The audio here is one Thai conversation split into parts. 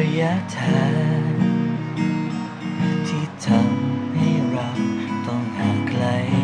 ยะทางที่ทำให้เราต้องห่างไกล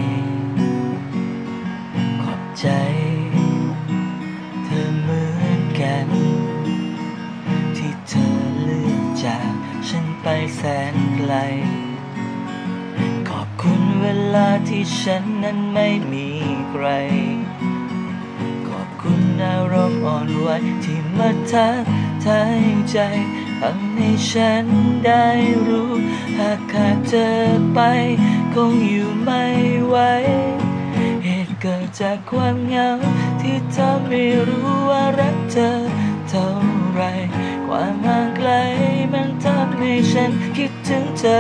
ขอบใจเธอเหมือนกันที่เธอเลือกจากฉันไปแสนไกลขอบคุณเวลาที่ฉันนั้นไม่มีใครขอบคุณอารมณ์อ่อนไหวที่มาทักทายใจทำให้ฉันได้รู้หากขาดเธอไปคงอยู่ไม่ไหวเหตุเกิดจากความเหงาที่เธอไม่รู้ว่ารักเธอเท่าไรความห่างไกลมันทำให้ฉันคิดถึงเธอ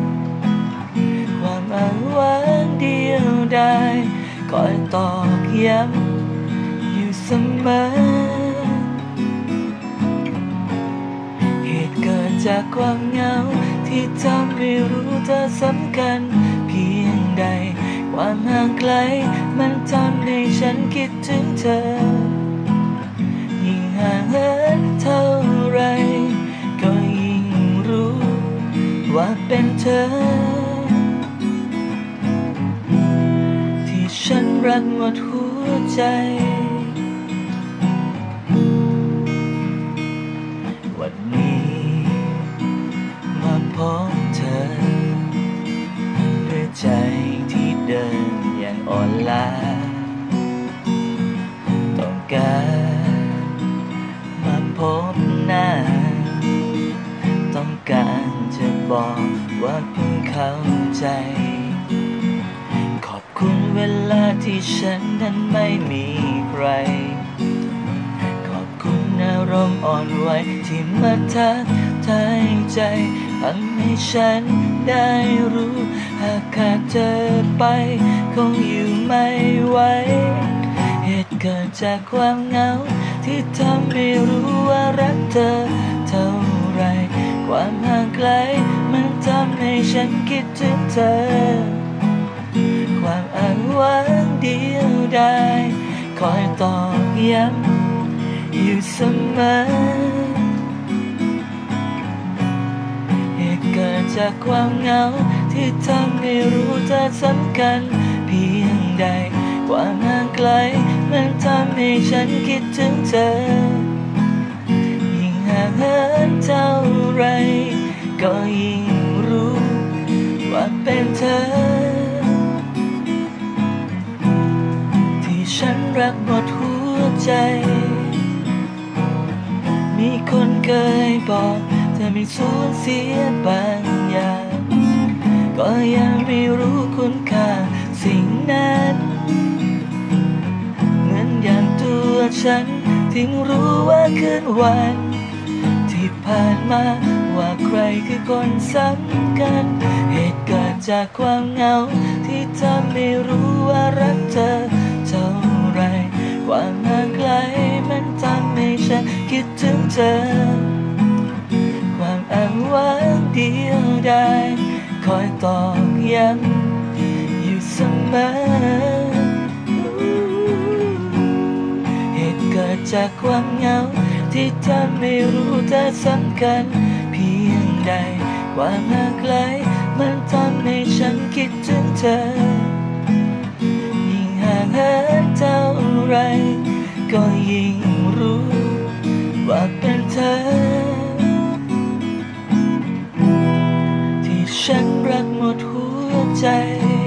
ความอ้างว้างเดียวดายคอยตอกย้ำอยู่เสมอเหตุเกิดจากความเหงาที่ทำให้รู้เธอสำคัญเพียงใดความห่างไกลมันทำให้ฉันคิดถึงเธอยิ่งห่างเหินเท่าไรก็ยิ่งรู้ว่าเป็นเธอที่ฉันรักหมดหัวใจวันนี้มาพบเธอด้วยใจที่เดินอย่างอ่อนล้าต้องการมาพบหน้าต้องการจะบอกว่าเพิ่งเข้าใจขอบคุณเวลาที่ฉันนั้นไม่มีใครขอบคุณอารมณ์อ่อนไหวที่มาทักทายใจทำให้ฉันได้รู้หากขาดเธอไปคงอยู่ไม่ไหวเหตุเกิดจากความเหงาที่ทำให้รู้ว่ารักเธอเท่าไรความห่างไกลมันทำให้ฉันคิดถึงเธอความอ้างว้างเดียวดายคอยตอกย้ำอยู่เสมอเหตุเกิดจากความเหงาที่ทำให้รู้เธอสำคัญเพียงใดความห่างไกลมันทำให้ฉันคิดถึงเธอยิ่งห่างเหินเท่าไรก็ยิ่งรู้ว่าเป็นเธอที่ฉันรักหมดหัวใจมีคนเคยบอกเธอไม่สูญเสียบางอย่างก็ยังไม่รู้คุณค่าสิ่งนั้นเหมือนอย่างตัวฉันที่รู้ว่าคืนวันที่ผ่านมาว่าใครคือคนสำคัญเหตุเกิดจากความเหงาที่ทำให้รู้ว่ารักเธอเท่าไรความห่างไกลมันทำให้ฉันคิดถึงเธอความอ้างว้างเดียวดายคอยตอกย้ำอยู่เสมอเหตุเกิดจากความเหงาที่ทำให้รู้เธอสำคัญเพียงใดความห่างไกลมันทำให้ฉันคิดถึงเธอยิ่งห่างเหินเท่าไรก็ยิ่งรู้ว่าเป็นเธอที่ฉันรักหมดหัวใจ